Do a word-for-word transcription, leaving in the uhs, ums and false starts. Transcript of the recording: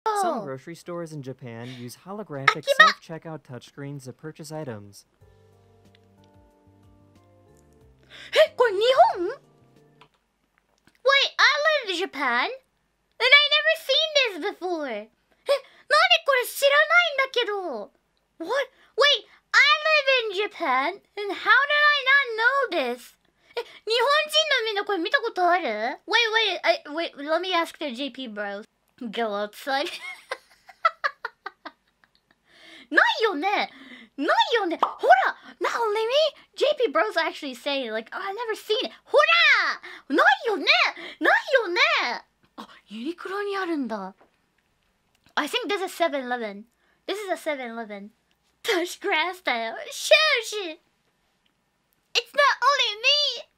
Some grocery stores in Japan use holographic self-checkout touchscreens to purchase items. え、これ日本 Wait, I live in Japan? And I never seen this before. え、なにこれ知らないんだけど。What? Wait, I live in Japan? And how did I not know this? え、日本人のみんなこれ見たことある Wait, wait, I, wait, let me ask the J P bros. Go outside. ないよねないよねほら Not only me! J P bros actually say, like, oh, I've never seen it. ほらないよねないよねあ、ユニクロにあるんだ。I think this is seven eleven. This is a seven eleven. Touch grass style. Shush! It's not only me!